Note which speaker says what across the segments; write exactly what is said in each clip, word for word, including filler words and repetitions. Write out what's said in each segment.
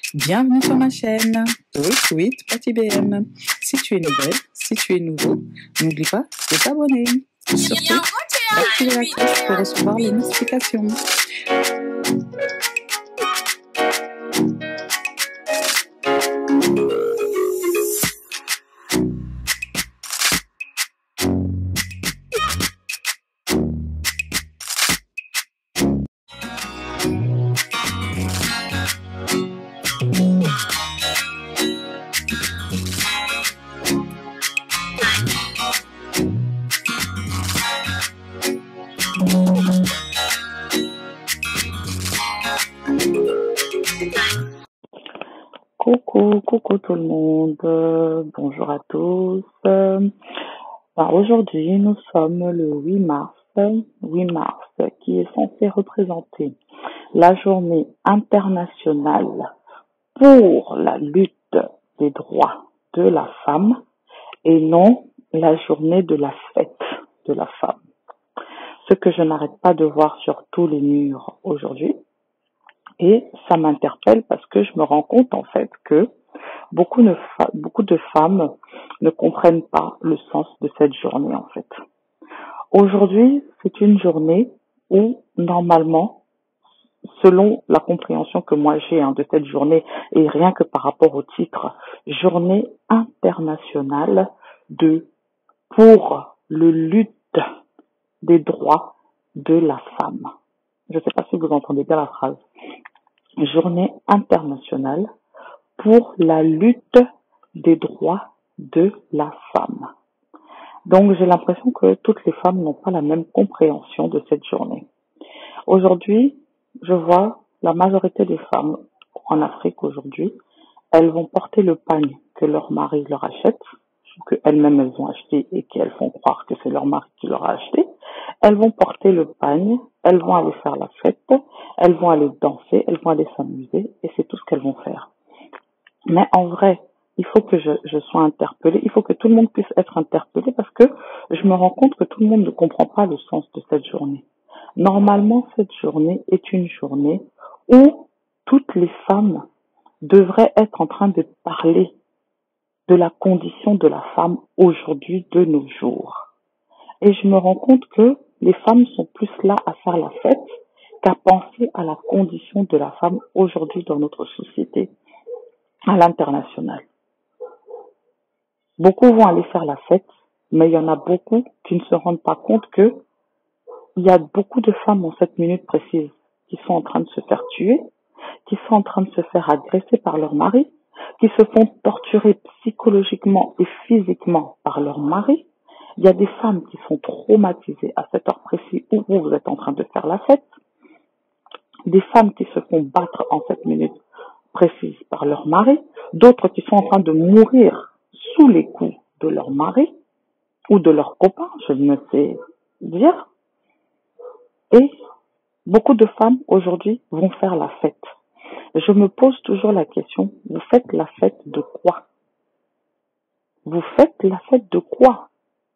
Speaker 1: Bienvenue sur ma chaîne, Tout Sweet Patty B M. Si tu es nouvelle, si tu es nouveau, n'oublie pas de t'abonner. Surtout, active la cloche pour recevoir les notifications.
Speaker 2: Coucou, coucou tout le monde, euh, bonjour à tous. Euh, ben, aujourd'hui, nous sommes le huit mars, huit mars, qui est censé représenter la journée internationale pour la lutte des droits de la femme et non la journée de la fête de la femme. Ce que je n'arrête pas de voir sur tous les murs aujourd'hui. Et ça m'interpelle parce que je me rends compte en fait que beaucoup de, fa- beaucoup de femmes ne comprennent pas le sens de cette journée en fait. Aujourd'hui, c'est une journée où normalement, selon la compréhension que moi j'ai hein, de cette journée et rien que par rapport au titre, journée internationale de pour le lutte des droits de la femme. Je ne sais pas si vous entendez bien la phrase. Journée internationale pour la lutte des droits de la femme. Donc j'ai l'impression que toutes les femmes n'ont pas la même compréhension de cette journée. Aujourd'hui, je vois la majorité des femmes en Afrique aujourd'hui, elles vont porter le pagne que leur mari leur achète, qu'elles-mêmes elles ont acheté et qu'elles font croire que c'est leur mari qui leur a acheté. Elles vont porter le pagne, elles vont aller faire la fête, elles vont aller danser, elles vont aller s'amuser et c'est tout ce qu'elles vont faire. Mais en vrai, il faut que je, je sois interpellée, il faut que tout le monde puisse être interpellé parce que je me rends compte que tout le monde ne comprend pas le sens de cette journée. Normalement, cette journée est une journée où toutes les femmes devraient être en train de parler de la condition de la femme aujourd'hui, de nos jours. Et je me rends compte que les femmes sont plus là à faire la fête qu'à penser à la condition de la femme aujourd'hui dans notre société, à l'international. Beaucoup vont aller faire la fête, mais il y en a beaucoup qui ne se rendent pas compte que il y a beaucoup de femmes en cette minute précise qui sont en train de se faire tuer, qui sont en train de se faire agresser par leur mari, qui se font torturer psychologiquement et physiquement par leur mari. Il y a des femmes qui sont traumatisées à cette heure précise où vous êtes en train de faire la fête. Des femmes qui se font battre en cette minute précise par leur mari. D'autres qui sont en train de mourir sous les coups de leur mari ou de leur copain, je ne sais dire. Et beaucoup de femmes aujourd'hui vont faire la fête. Je me pose toujours la question, vous faites la fête de quoi? Vous faites la fête de quoi?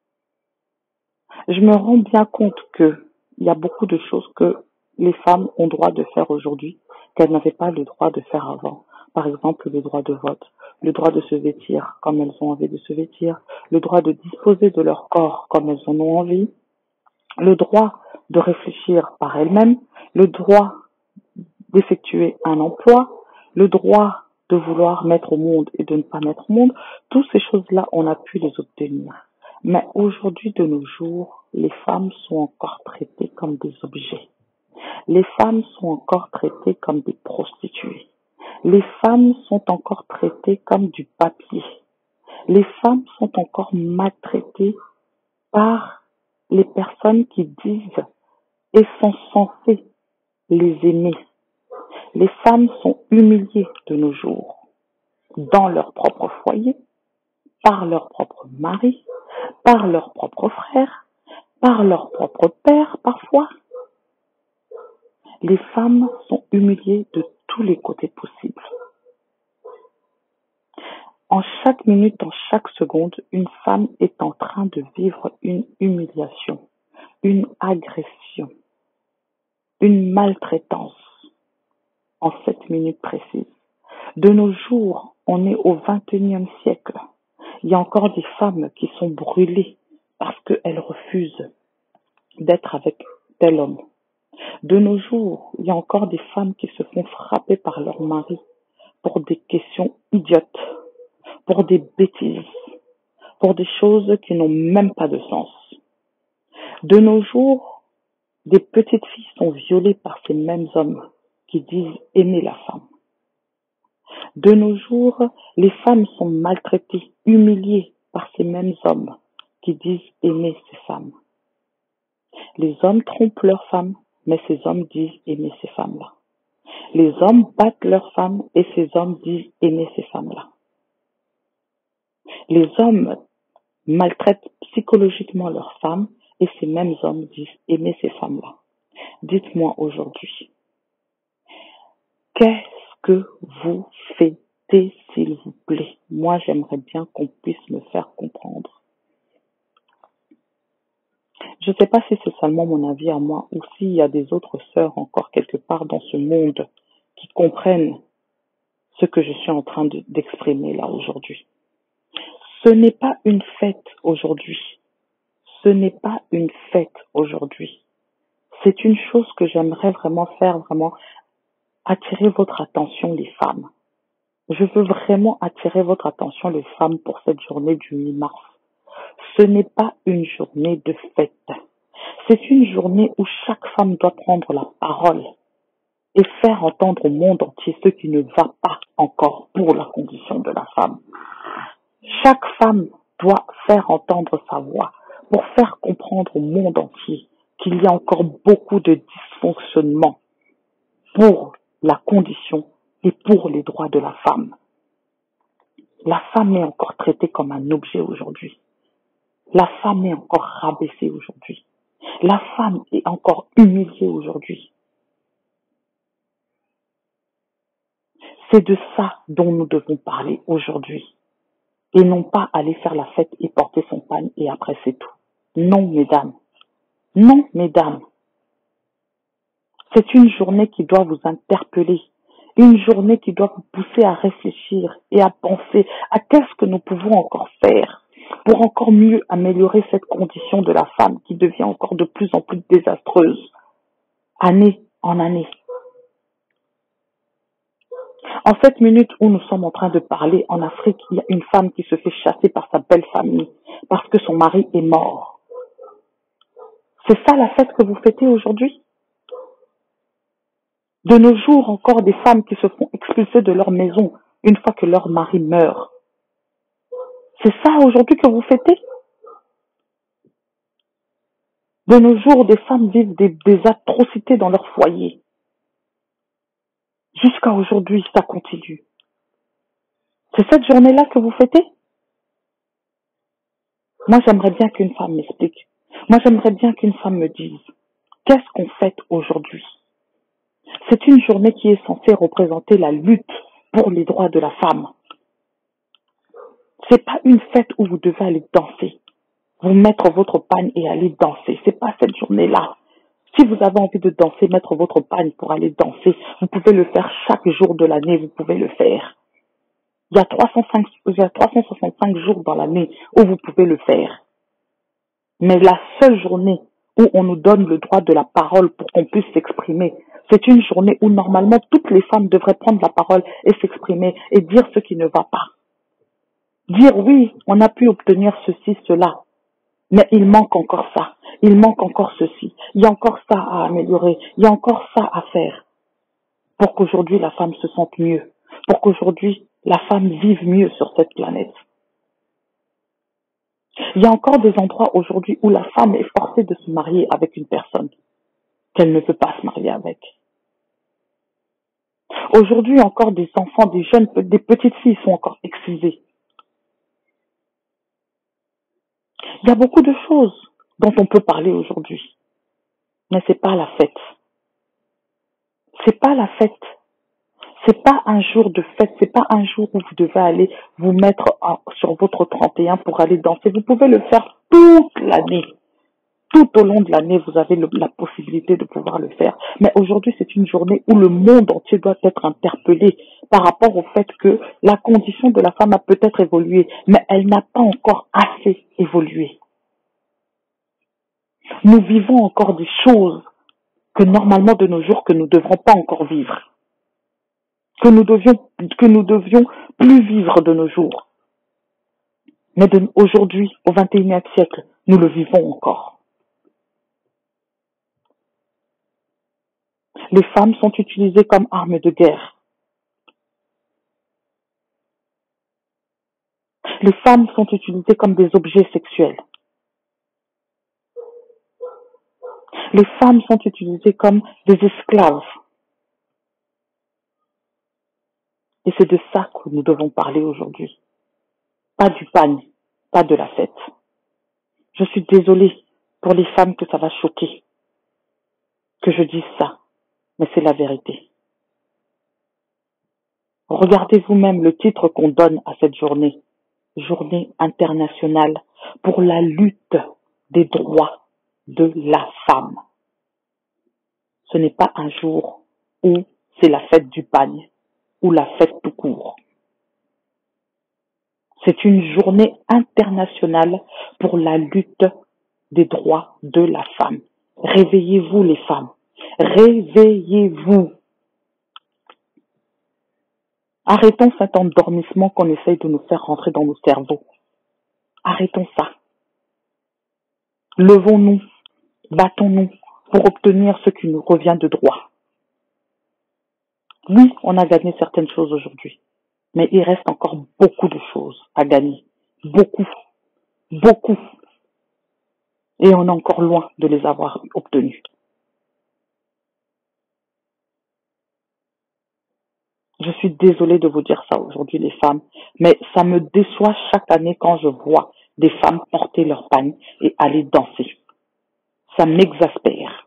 Speaker 2: Je me rends bien compte que il y a beaucoup de choses que les femmes ont droit de faire aujourd'hui qu'elles n'avaient pas le droit de faire avant. Par exemple, le droit de vote, le droit de se vêtir comme elles ont envie de se vêtir, le droit de disposer de leur corps comme elles en ont envie, le droit de réfléchir par elles-mêmes, le droit d'effectuer un emploi, le droit de vouloir mettre au monde et de ne pas mettre au monde. Toutes ces choses-là, on a pu les obtenir. Mais aujourd'hui, de nos jours, les femmes sont encore traitées comme des objets. Les femmes sont encore traitées comme des prostituées. Les femmes sont encore traitées comme du papier. Les femmes sont encore maltraitées par les personnes qui disent et sont censées les aimer. Les femmes sont humiliées de nos jours dans leur propre foyer, par leur propre mari, par leur propre frère, par leur propre père parfois. Les femmes sont humiliées de tous les côtés possibles. En chaque minute, en chaque seconde, une femme est en train de vivre une humiliation, une agression, une maltraitance en cette minute précise. De nos jours, on est au vingt et unième siècle. Il y a encore des femmes qui sont brûlées parce qu'elles refusent d'être avec tel homme. De nos jours, il y a encore des femmes qui se font frapper par leur mari pour des questions idiotes, pour des bêtises, pour des choses qui n'ont même pas de sens. De nos jours, des petites filles sont violées par ces mêmes hommes qui disent aimer la femme. De nos jours, les femmes sont maltraitées, humiliées par ces mêmes hommes qui disent aimer ces femmes. Les hommes trompent leurs femmes, mais ces hommes disent aimer ces femmes-là. Les hommes battent leurs femmes et ces hommes disent aimer ces femmes-là. Les hommes maltraitent psychologiquement leurs femmes et ces mêmes hommes disent aimer ces femmes-là. Dites-moi aujourd'hui, qu'est-ce que vous fêtez, s'il vous plaît? Moi, j'aimerais bien qu'on puisse me faire comprendre. Je ne sais pas si c'est seulement mon avis à moi ou s'il y a des autres sœurs encore quelque part dans ce monde qui comprennent ce que je suis en train de, d'exprimer là aujourd'hui. Ce n'est pas une fête aujourd'hui. Ce n'est pas une fête aujourd'hui. C'est une chose que j'aimerais vraiment faire, vraiment attirer votre attention, les femmes. Je veux vraiment attirer votre attention, les femmes, pour cette journée du huit mars. Ce n'est pas une journée de fête. C'est une journée où chaque femme doit prendre la parole et faire entendre au monde entier ce qui ne va pas encore pour la condition de la femme. Chaque femme doit faire entendre sa voix pour faire comprendre au monde entier qu'il y a encore beaucoup de dysfonctionnements pour la condition et pour les droits de la femme. La femme est encore traitée comme un objet aujourd'hui. La femme est encore rabaissée aujourd'hui. La femme est encore humiliée aujourd'hui. C'est de ça dont nous devons parler aujourd'hui. Et non pas aller faire la fête et porter son pagne et après c'est tout. Non, mesdames. Non, mesdames. C'est une journée qui doit vous interpeller. Une journée qui doit vous pousser à réfléchir et à penser à qu'est-ce que nous pouvons encore faire pour encore mieux améliorer cette condition de la femme qui devient encore de plus en plus désastreuse, année en année. En cette minute où nous sommes en train de parler, en Afrique, il y a une femme qui se fait chasser par sa belle famille parce que son mari est mort. C'est ça la fête que vous fêtez aujourd'hui? De nos jours, encore des femmes qui se font expulser de leur maison une fois que leur mari meurt. C'est ça aujourd'hui que vous fêtez? De nos jours, des femmes vivent des, des atrocités dans leur foyer. Jusqu'à aujourd'hui, ça continue. C'est cette journée-là que vous fêtez? Moi, j'aimerais bien qu'une femme m'explique. Moi, j'aimerais bien qu'une femme me dise, qu'est-ce qu'on fête aujourd'hui? C'est une journée qui est censée représenter la lutte pour les droits de la femme. C'est pas une fête où vous devez aller danser, vous mettre votre pagne et aller danser. C'est pas cette journée-là. Si vous avez envie de danser, mettre votre pagne pour aller danser, vous pouvez le faire chaque jour de l'année, vous pouvez le faire. Il y a trois cent cinq, il y a trois cent soixante-cinq jours dans l'année où vous pouvez le faire. Mais la seule journée où on nous donne le droit de la parole pour qu'on puisse s'exprimer, c'est une journée où normalement toutes les femmes devraient prendre la parole et s'exprimer et dire ce qui ne va pas. Dire oui, on a pu obtenir ceci, cela, mais il manque encore ça, il manque encore ceci, il y a encore ça à améliorer, il y a encore ça à faire pour qu'aujourd'hui la femme se sente mieux, pour qu'aujourd'hui la femme vive mieux sur cette planète. Il y a encore des endroits aujourd'hui où la femme est forcée de se marier avec une personne qu'elle ne veut pas se marier avec. Aujourd'hui, encore des enfants, des jeunes, des petites filles sont encore excisées. Il y a beaucoup de choses dont on peut parler aujourd'hui. Mais c'est pas la fête. C'est pas la fête. C'est pas un jour de fête. C'est pas un jour où vous devez aller vous mettre sur votre trente et un pour aller danser. Vous pouvez le faire toute l'année. Tout au long de l'année, vous avez le, la possibilité de pouvoir le faire. Mais aujourd'hui, c'est une journée où le monde entier doit être interpellé par rapport au fait que la condition de la femme a peut-être évolué, mais elle n'a pas encore assez évolué. Nous vivons encore des choses que normalement de nos jours que nous ne devrons pas encore vivre. Que nous devions, que nous devions plus vivre de nos jours. Mais de, aujourd'hui, au vingt et unième siècle, nous le vivons encore. Les femmes sont utilisées comme armes de guerre. Les femmes sont utilisées comme des objets sexuels. Les femmes sont utilisées comme des esclaves. Et c'est de ça que nous devons parler aujourd'hui. Pas du pagne, pas de la fête. Je suis désolée pour les femmes que ça va choquer, que je dise ça, mais c'est la vérité. Regardez vous-même le titre qu'on donne à cette journée. Journée internationale pour la lutte des droits de la femme. Ce n'est pas un jour où c'est la fête du pagne ou la fête tout court. C'est une journée internationale pour la lutte des droits de la femme. Réveillez-vous les femmes. Réveillez-vous. Arrêtons cet endormissement qu'on essaye de nous faire rentrer dans nos cerveaux. Arrêtons ça. Levons-nous, battons-nous pour obtenir ce qui nous revient de droit. Oui, on a gagné certaines choses aujourd'hui, mais il reste encore beaucoup de choses à gagner. Beaucoup, beaucoup. Et on est encore loin de les avoir obtenues. Je suis désolée de vous dire ça aujourd'hui, les femmes, mais ça me déçoit chaque année quand je vois des femmes porter leur pagne et aller danser. Ça m'exaspère.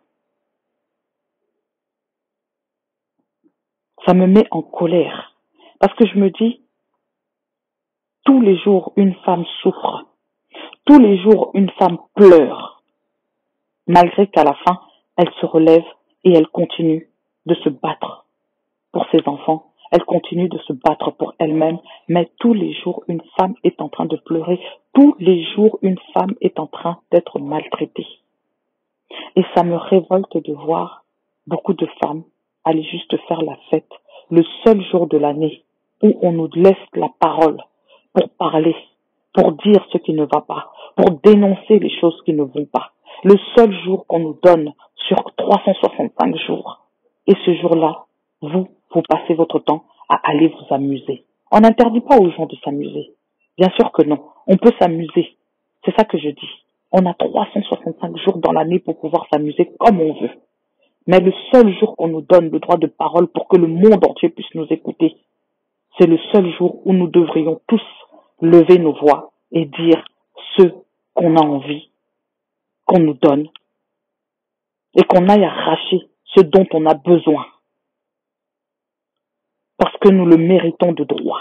Speaker 2: Ça me met en colère. Parce que je me dis, tous les jours, une femme souffre. Tous les jours, une femme pleure. Malgré qu'à la fin, elle se relève et elle continue de se battre pour ses enfants. Elle continue de se battre pour elle-même. Mais tous les jours, une femme est en train de pleurer. Tous les jours, une femme est en train d'être maltraitée. Et ça me révolte de voir beaucoup de femmes aller juste faire la fête le seul jour de l'année où on nous laisse la parole pour parler, pour dire ce qui ne va pas, pour dénoncer les choses qui ne vont pas. Le seul jour qu'on nous donne sur trois cent soixante-cinq jours. Et ce jour-là, vous, vous passez votre temps à aller vous amuser. On n'interdit pas aux gens de s'amuser. Bien sûr que non. On peut s'amuser. C'est ça que je dis. On a trois cent soixante-cinq jours dans l'année pour pouvoir s'amuser comme on veut. Mais le seul jour qu'on nous donne le droit de parole pour que le monde entier puisse nous écouter, c'est le seul jour où nous devrions tous lever nos voix et dire ce qu'on a envie, qu'on nous donne, et qu'on aille arracher ce dont on a besoin. Parce que nous le méritons de droit.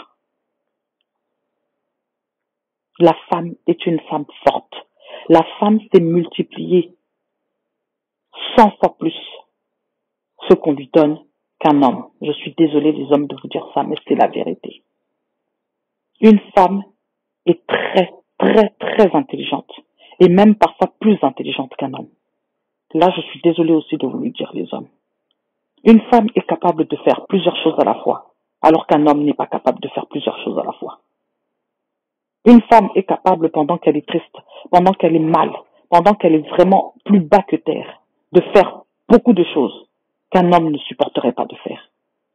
Speaker 2: La femme est une femme forte. La femme s'est multipliée cent fois plus ce qu'on lui donne qu'un homme. Je suis désolée les hommes de vous dire ça, mais c'est la vérité. Une femme est très, très, très intelligente. Et même parfois plus intelligente qu'un homme. Là, je suis désolée aussi de vous le dire, les hommes. Une femme est capable de faire plusieurs choses à la fois, alors qu'un homme n'est pas capable de faire plusieurs choses à la fois. Une femme est capable, pendant qu'elle est triste, pendant qu'elle est mal, pendant qu'elle est vraiment plus bas que terre, de faire beaucoup de choses qu'un homme ne supporterait pas de faire.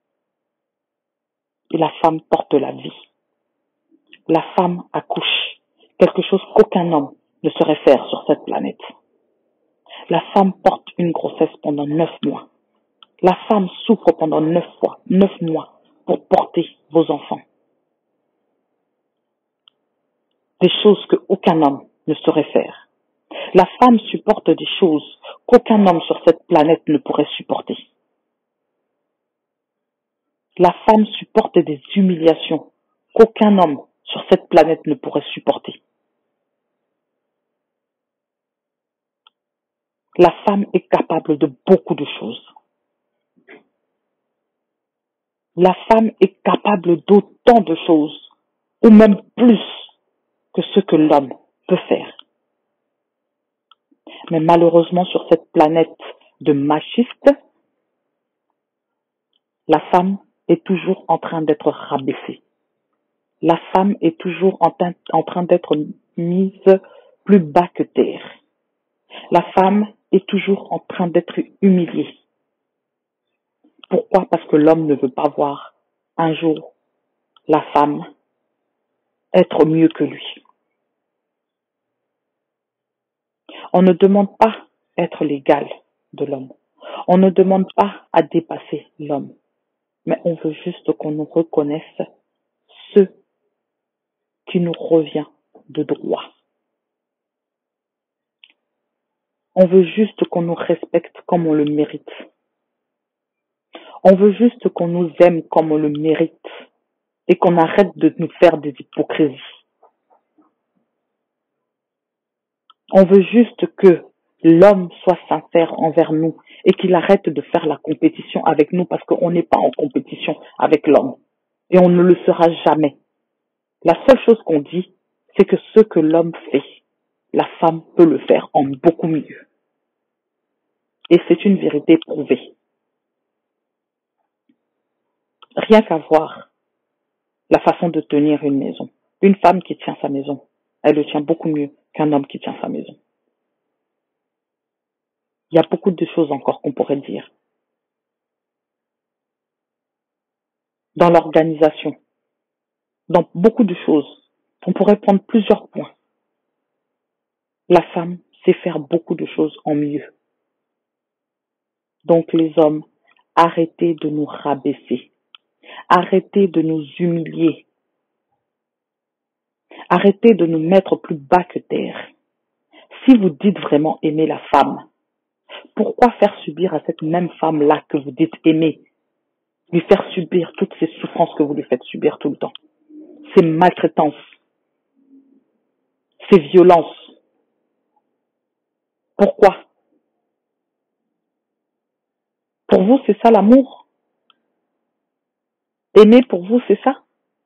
Speaker 2: Et la femme porte la vie. La femme accouche, quelque chose qu'aucun homme ne saurait faire sur cette planète. La femme porte une grossesse pendant neuf mois. La femme souffre pendant neuf fois, neuf mois pour porter vos enfants. Des choses qu'aucun homme ne saurait faire. La femme supporte des choses qu'aucun homme sur cette planète ne pourrait supporter. La femme supporte des humiliations qu'aucun homme sur cette planète ne pourrait supporter. La femme est capable de beaucoup de choses. La femme est capable d'autant de choses, ou même plus que ce que l'homme peut faire. Mais malheureusement, sur cette planète de machistes, la femme est toujours en train d'être rabaissée. La femme est toujours en, en train d'être mise plus bas que terre. La femme est toujours en train d'être humiliée. Pourquoi? Parce que l'homme ne veut pas voir un jour la femme être mieux que lui. On ne demande pas être l'égal de l'homme. On ne demande pas à dépasser l'homme. Mais on veut juste qu'on nous reconnaisse ce qui nous revient de droit. On veut juste qu'on nous respecte comme on le mérite. On veut juste qu'on nous aime comme on le mérite et qu'on arrête de nous faire des hypocrisies. On veut juste que l'homme soit sincère envers nous et qu'il arrête de faire la compétition avec nous parce qu'on n'est pas en compétition avec l'homme et on ne le sera jamais. La seule chose qu'on dit, c'est que ce que l'homme fait, la femme peut le faire en beaucoup mieux. Et c'est une vérité prouvée. Rien qu'à voir la façon de tenir une maison. Une femme qui tient sa maison, elle le tient beaucoup mieux qu'un homme qui tient sa maison. Il y a beaucoup de choses encore qu'on pourrait dire. Dans l'organisation, dans beaucoup de choses, on pourrait prendre plusieurs points. La femme sait faire beaucoup de choses en mieux. Donc les hommes, arrêtez de nous rabaisser. Arrêtez de nous humilier. Arrêtez de nous mettre plus bas que terre. Si vous dites vraiment aimer la femme, pourquoi faire subir à cette même femme-là que vous dites aimer, lui faire subir toutes ces souffrances que vous lui faites subir tout le temps, ces maltraitances, ces violences? Pourquoi? Pour vous, c'est ça l'amour? Aimer pour vous, c'est ça?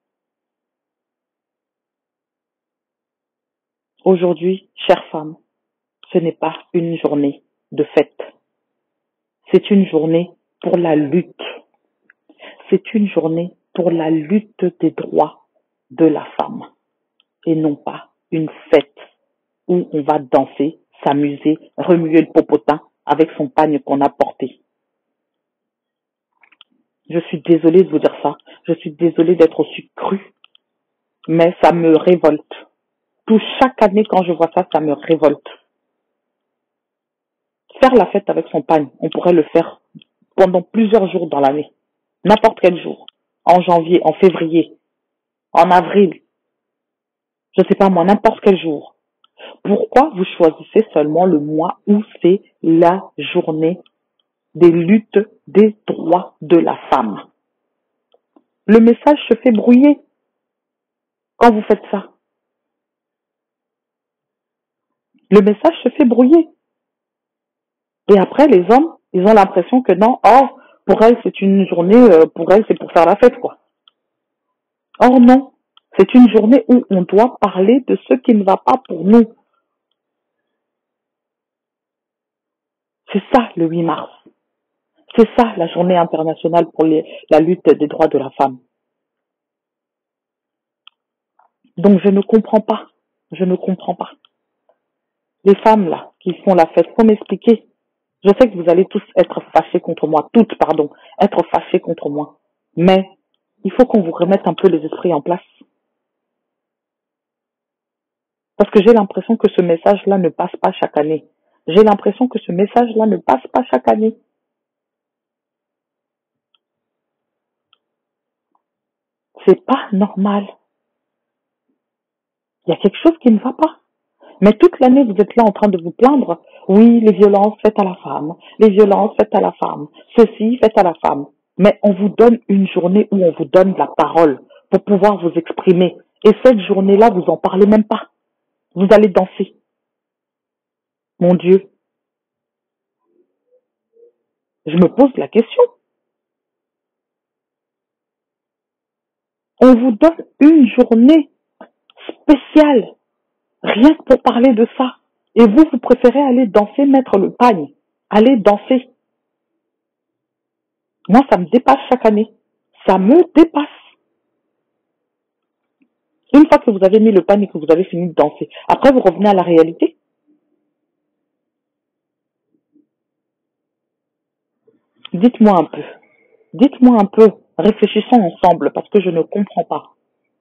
Speaker 2: Aujourd'hui, chère femme, ce n'est pas une journée de fête. C'est une journée pour la lutte. C'est une journée pour la lutte des droits de la femme. Et non pas une fête où on va danser, s'amuser, remuer le popotin avec son pagne qu'on a porté. Je suis désolée de vous dire ça. Je suis désolée d'être aussi crue. Mais ça me révolte. Tout chaque année, quand je vois ça, ça me révolte. Faire la fête avec son pagne, on pourrait le faire pendant plusieurs jours dans l'année. N'importe quel jour. En janvier, en février, en avril. Je sais pas moi, n'importe quel jour. Pourquoi vous choisissez seulement le mois où c'est la journée des luttes des droits de la femme? Le message se fait brouiller quand vous faites ça. Le message se fait brouiller. Et après, les hommes, ils ont l'impression que non, oh, pour elle, c'est une journée, euh, pour elle, c'est pour faire la fête, quoi. Or non, c'est une journée où on doit parler de ce qui ne va pas pour nous. C'est ça, le huit mars. C'est ça, la journée internationale pour les, la lutte des droits de la femme. Donc, je ne comprends pas. Je ne comprends pas. Les femmes, là, qui font la fête, faut m'expliquer. Je sais que vous allez tous être fâchés contre moi, toutes, pardon, être fâchés contre moi. Mais il faut qu'on vous remette un peu les esprits en place. Parce que j'ai l'impression que ce message-là ne passe pas chaque année. J'ai l'impression que ce message-là ne passe pas chaque année. C'est pas normal. Il y a quelque chose qui ne va pas. Mais toute l'année, vous êtes là en train de vous plaindre. Oui, les violences faites à la femme, les violences faites à la femme, ceci faites à la femme. Mais on vous donne une journée où on vous donne la parole pour pouvoir vous exprimer. Et cette journée-là, vous en parlez même pas. Vous allez danser. Mon Dieu. Je me pose la question. On vous donne une journée spéciale, rien que pour parler de ça. Et vous, vous préférez aller danser, mettre le pagne, aller danser. Moi, ça me dépasse chaque année. Ça me dépasse. Une fois que vous avez mis le pagne et que vous avez fini de danser, après vous revenez à la réalité. Dites-moi un peu. Dites-moi un peu. Réfléchissons ensemble parce que je ne comprends pas.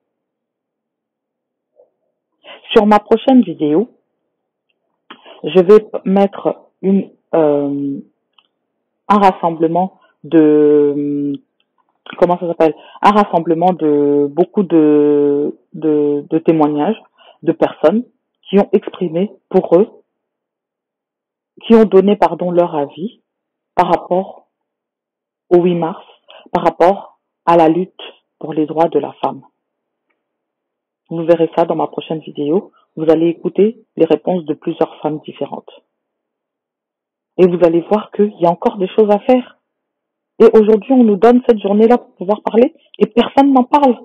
Speaker 2: Sur ma prochaine vidéo, je vais mettre une, euh, un rassemblement de, comment ça s'appelle, un rassemblement de beaucoup de, de, de témoignages de personnes qui ont exprimé pour eux, qui ont donné, pardon, leur avis par rapport au huit mars, par rapport à la lutte pour les droits de la femme. Vous verrez ça dans ma prochaine vidéo. Vous allez écouter les réponses de plusieurs femmes différentes. Et vous allez voir qu'il y a encore des choses à faire. Et aujourd'hui, on nous donne cette journée-là pour pouvoir parler et personne n'en parle.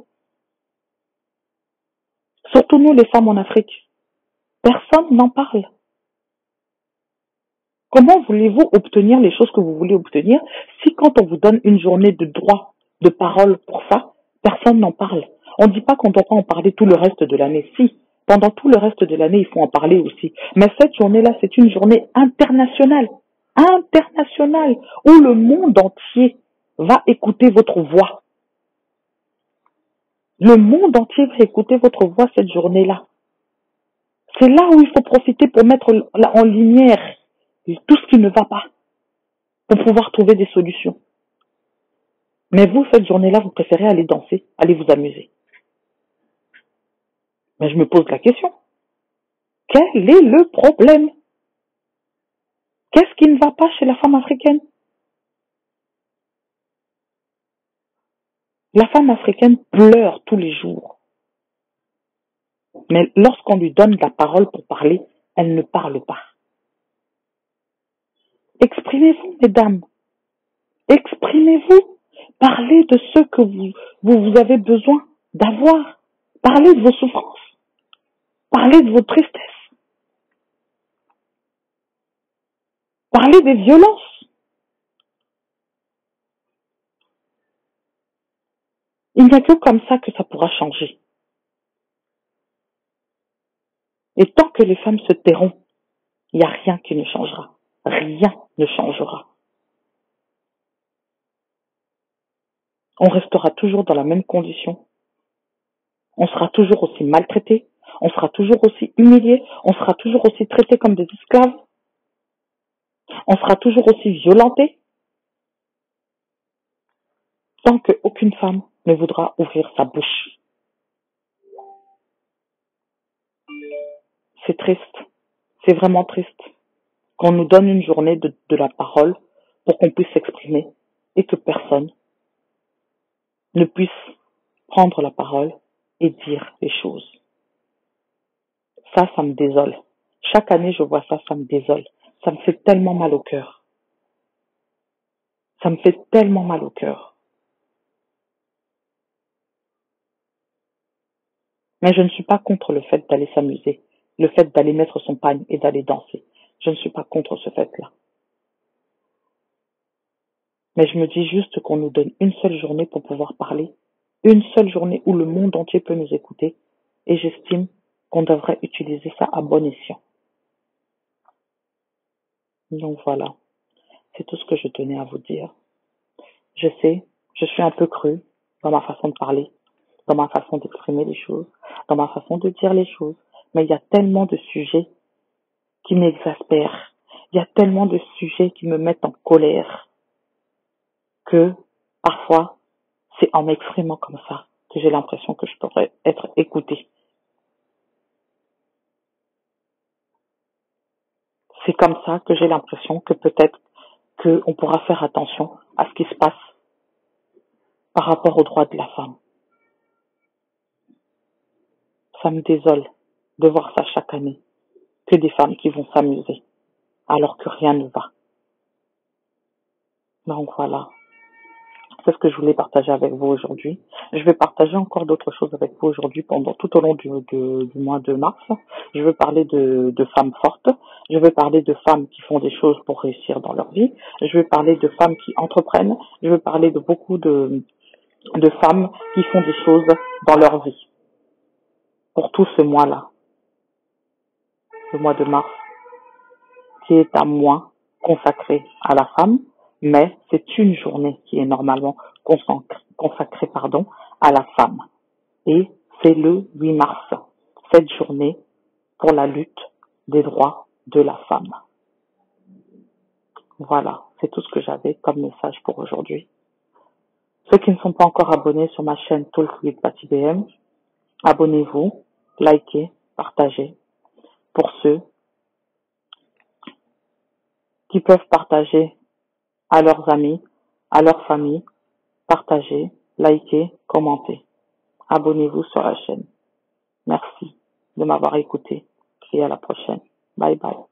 Speaker 2: Surtout nous, les femmes en Afrique. Personne n'en parle. Comment voulez-vous obtenir les choses que vous voulez obtenir si quand on vous donne une journée de droit, de parole pour ça, personne n'en parle? On ne dit pas qu'on doit pas en parler tout le reste de l'année. Si, pendant tout le reste de l'année, il faut en parler aussi. Mais cette journée-là, c'est une journée internationale. Internationale, où le monde entier va écouter votre voix. Le monde entier va écouter votre voix cette journée-là. C'est là où il faut profiter pour mettre en lumière tout ce qui ne va pas, pour pouvoir trouver des solutions. Mais vous, cette journée-là, vous préférez aller danser, aller vous amuser. Mais je me pose la question. Quel est le problème? Qu'est-ce qui ne va pas chez la femme africaine? La femme africaine pleure tous les jours. Mais lorsqu'on lui donne la parole pour parler, elle ne parle pas. Exprimez-vous, mesdames. Exprimez-vous. Parlez de ce que vous, vous, vous avez besoin d'avoir. Parlez de vos souffrances. Parlez de vos tristesses. Parlez des violences. Il n'y a que comme ça que ça pourra changer. Et tant que les femmes se tairont, il n'y a rien qui ne changera. Rien ne changera. On restera toujours dans la même condition. On sera toujours aussi maltraités. On sera toujours aussi humiliés. On sera toujours aussi traités comme des esclaves. On sera toujours aussi violentés. Tant qu'aucune femme ne voudra ouvrir sa bouche. C'est triste. C'est vraiment triste. Qu'on nous donne une journée de, de la parole pour qu'on puisse s'exprimer et que personne ne puisse prendre la parole et dire les choses. Ça, ça me désole. Chaque année, je vois ça, ça me désole. Ça me fait tellement mal au cœur. Ça me fait tellement mal au cœur. Mais je ne suis pas contre le fait d'aller s'amuser, le fait d'aller mettre son pagne et d'aller danser. Je ne suis pas contre ce fait-là. Mais je me dis juste qu'on nous donne une seule journée pour pouvoir parler, une seule journée où le monde entier peut nous écouter, et j'estime qu'on devrait utiliser ça à bon escient. Donc voilà, c'est tout ce que je tenais à vous dire. Je sais, je suis un peu crue dans ma façon de parler, dans ma façon d'exprimer les choses, dans ma façon de dire les choses, mais il y a tellement de sujets qui m'exaspèrent, il y a tellement de sujets qui me mettent en colère que parfois, c'est en m'exprimant comme ça que j'ai l'impression que je pourrais être écoutée. C'est comme ça que j'ai l'impression que peut-être qu'on pourra faire attention à ce qui se passe par rapport aux droits de la femme. Ça me désole de voir ça chaque année, que des femmes qui vont s'amuser alors que rien ne va. Donc voilà, c'est ce que je voulais partager avec vous aujourd'hui. Je vais partager encore d'autres choses avec vous aujourd'hui pendant tout au long du, du, du mois de mars. Je vais parler de, de femmes fortes. Je vais parler de femmes qui font des choses pour réussir dans leur vie. Je vais parler de femmes qui entreprennent. Je vais parler de beaucoup de, de femmes qui font des choses dans leur vie. Pour tout ce mois-là, le mois de mars, qui est un mois consacré à la femme, mais c'est une journée qui est normalement consacrée pardon, à la femme. Et c'est le huit mars, cette journée pour la lutte des droits de la femme. Voilà, c'est tout ce que j'avais comme message pour aujourd'hui. Ceux qui ne sont pas encore abonnés sur ma chaîne Talk with Patty B M, abonnez-vous, likez, partagez. Pour ceux qui peuvent partager à leurs amis, à leur famille, partagez, likez, commentez. Abonnez-vous sur la chaîne. Merci de m'avoir écouté et à la prochaine. Bye bye.